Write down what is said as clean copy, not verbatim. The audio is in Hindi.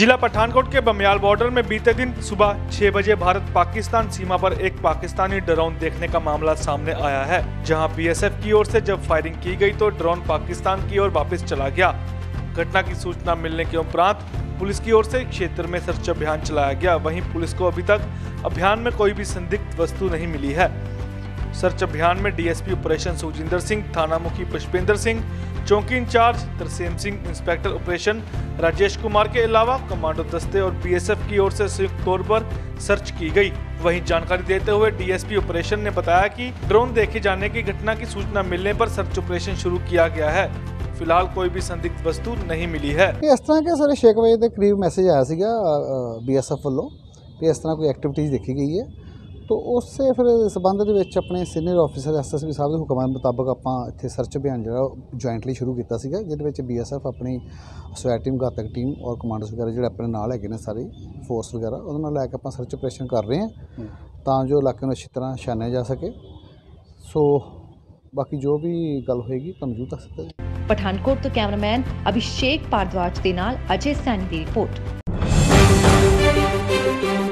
जिला पठानकोट के बमियाल बॉर्डर में बीते दिन सुबह 6 बजे भारत पाकिस्तान सीमा पर एक पाकिस्तानी ड्रोन देखने का मामला सामने आया है, जहां बीएसएफ की ओर से जब फायरिंग की गई तो ड्रोन पाकिस्तान की ओर वापस चला गया। घटना की सूचना मिलने के उपरांत पुलिस की ओर से क्षेत्र में सर्च अभियान चलाया गया। वहीं पुलिस को अभी तक अभियान में कोई भी संदिग्ध वस्तु नहीं मिली है। सर्च अभियान में डीएसपी ऑपरेशन सुखजिंदर सिंह, थाना मुखी पुष्पेंद्र सिंह, चौकी incharge Tarsem Singh, inspector operation Rajesh Kumar के अलावा कमांडो दस्ते और बीएसएफ की ओर से संयुक्त तौर पर सर्च की गई। वहीं जानकारी देते हुए डीएसपी ऑपरेशन ने बताया कि ड्रोन देखे जाने की घटना की सूचना मिलने पर सर्च ऑपरेशन शुरू किया गया है। फिलहाल कोई भी संदिग्ध वस्तु नहीं मिली है। इस तरह के सारे 6 बजे के करीब मैसेज आया सीगा बीएसएफ ਵੱਲੋਂ कि इस तरह कोई एक्टिविटीज़ देखी गई है, तो उससे फिर संबंध ਦੇ ਵਿੱਚ ਆਪਣੇ ਸੀਨੀਅਰ ਆਫੀਸਰ ਐਸਐਸਪੀ ਸਾਹਿਬ ਦੇ ਹੁਕਮਾਂ ਮੁਤਾਬਕ ਆਪਾਂ ਇੱਥੇ ਸਰਚ ਅਭਿयान ਜਿਹੜਾ ਜੁਆਇੰਟਲੀ ਸ਼ੁਰੂ ਕੀਤਾ ਸੀਗਾ, ਜਿਹਦੇ ਵਿੱਚ बीएसएफ ਆਪਣੀ ਸਵੈਟ ਟੀਮ, ਘਾਤਕ ਟੀਮ ਔਰ ਕਮਾਂਡੋਸ ਵਗੈਰਾ ਜਿਹੜੇ ਆਪਣੇ ਨਾਲ ਹੈਗੇ ਨੇ ਸਾਰੇ ਫੋਰਸ ਵਗੈਰਾ, ਉਹਨਾਂ ਨਾਲ ਲੈ ਕੇ ਆਪਾਂ ਸਰਚ ਆਪਰੇਸ਼ਨ ਕਰ ਰਹੇ ਹਾਂ ਤਾਂ ਜੋ ਇਲਾਕੇ ਨੂੰ ਅੱਛੀ ਤਰ੍ਹਾਂ ਛਾਨਿਆ ਜਾ ਸਕੇ। ਸੋ ਬਾਕੀ ਜੋ ਵੀ ਗੱਲ ਹੋਏਗੀ ਤੁਹਾਨੂੰ ਜ਼ਰੂਰ ਦੱਸ ਦਿੱਤਾ ਜਾਏਗਾ। पठानकोट तो कैमरामैन अभिषेक भारद्वाज के नाल अजय सैनी की रिपोर्ट।